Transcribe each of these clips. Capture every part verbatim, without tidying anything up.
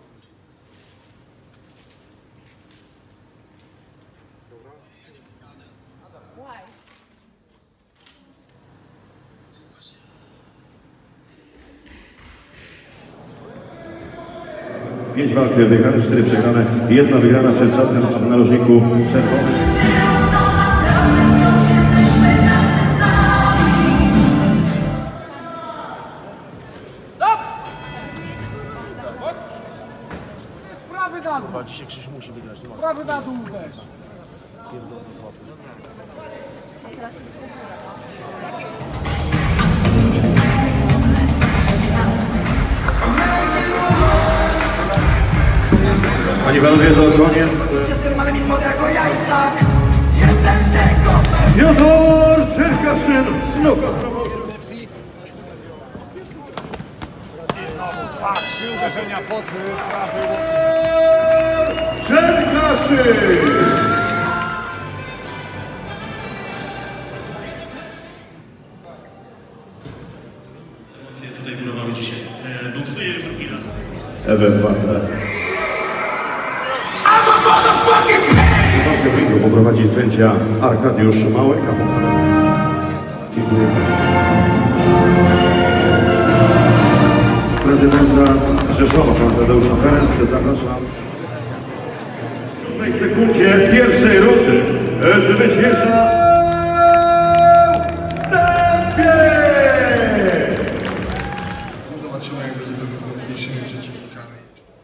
Why? Pięć walk wygranych, cztery przegrane, jedna wygrana przed czasem w narożniku czerwonym. Prawy na dół! Dzisiaj Krzyś musi wygrać. Prawy na dół weź! Panie panowie, to koniec. Jestem ale mimo tego ja i tak jestem tego. Piotr Czerkaszyn, knockout. Patrz, trzy uderzenia pod prawy. Czerkaszyn! Tutaj próbowały dzisiaj. Boksuje Rybina. Ewe w walce. Walkę poprowadzi sędzia Arkadiusz Małek. Prezydenta Rzeszowa, pan Tadeusza Ferenc, zapraszam. W tej sekundzie pierwszej rundy zwycięża Zobaczymy, jak będzie to z mocniejszymi przeciwnikami.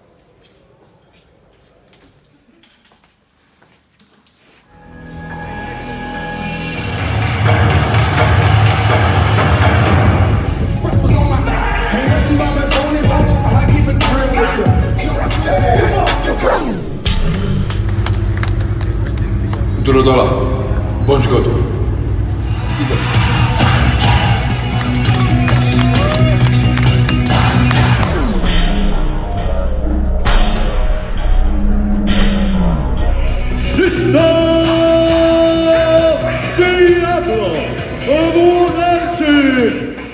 Durodola, bądź gotów. Idę. Krzysztof Diablo Włodarczyk!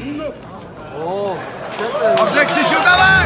Dobrze, Krzysiu, dawaj!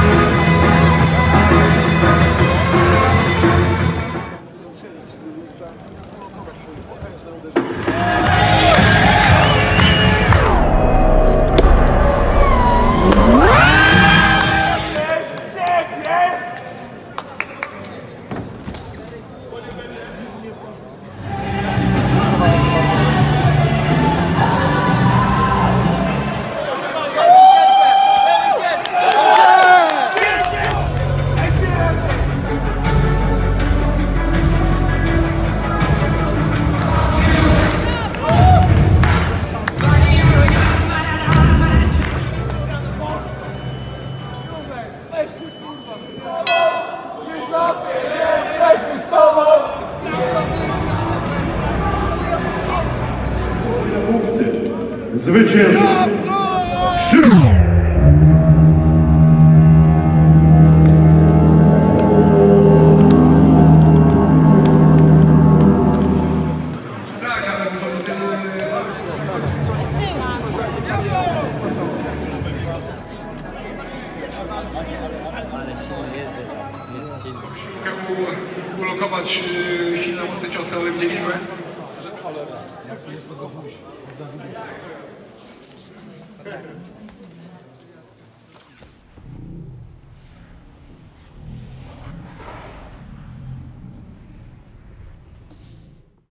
Zwycięży Krzysztof! Tak, ale poza tym... Mógł ulokować silne, mocne ciosy, ale widzieliśmy, że...